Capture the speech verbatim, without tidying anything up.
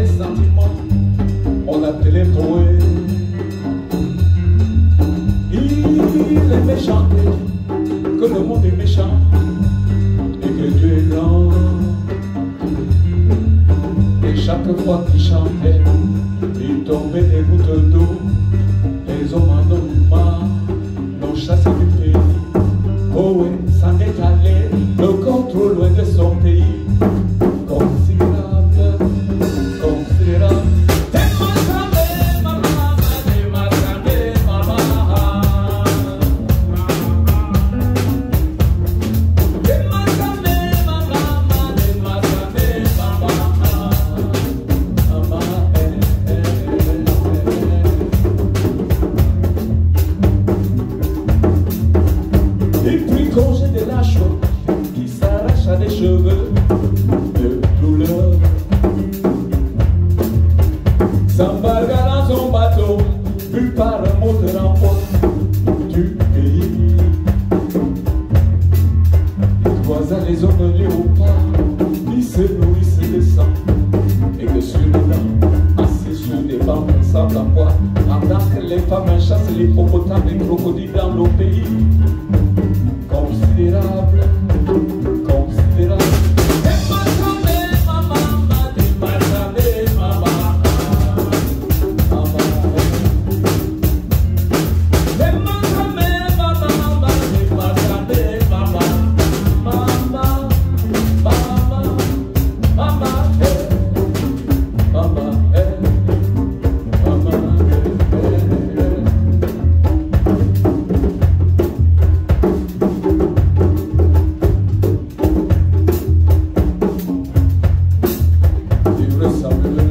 les sentiments, on a téléphone. Il est méchant, que le monde est méchant et que Dieu est grand. Et chaque fois qu'il chantait, il tombait des gouttes d'eau. Les hommes en ont marre, l'ont chassé du pays. Oh oui, s'en est allé, le contrôle loin de son pays. Considérable, considérable. Congé de la chaux qui s'arrache à des cheveux de douleur. S'embarque dans son bateau, vu par un moteur en poste du pays. Il croisa les hommes léopards qui se nourrissent de sang et que sur les dents, assis sur des bancs ensemble à bois, pendant que les femmes chassent les hippopotames et les crocodiles dans nos pays. Considérable, considérable. Ressemble